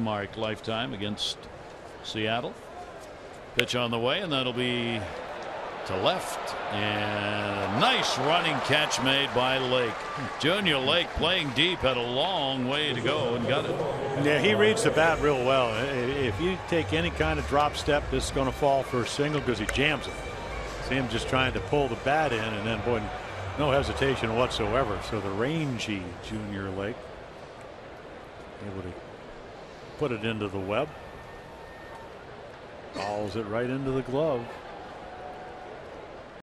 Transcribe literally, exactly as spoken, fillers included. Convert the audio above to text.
mark lifetime against Seattle. Pitch on the way, and that'll be to left, and a nice running catch made by Lake. Junior Lake playing deep, had a long way to go and got it. Yeah, he reads the bat real well. If you take any kind of drop step, this is going to fall for a single because he jams it. See him just trying to pull the bat in, and then boy, no hesitation whatsoever. So the rangy Junior Lake able to put it into the web. Balls it right into the glove.